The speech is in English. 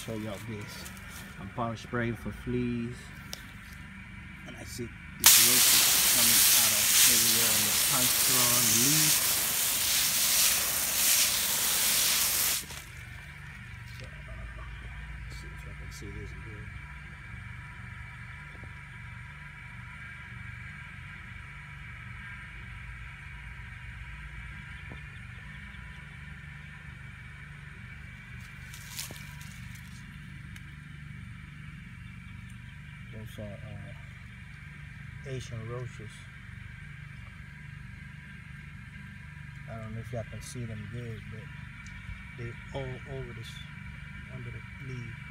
show y'all this. I'm power spraying for fleas, and I see these roaches coming out of everywhere on the pine straw and the leaves. So, let's see if I can see this good. Those are Asian roaches. I don't know if y'all can see them good, but they all over this under the leaf.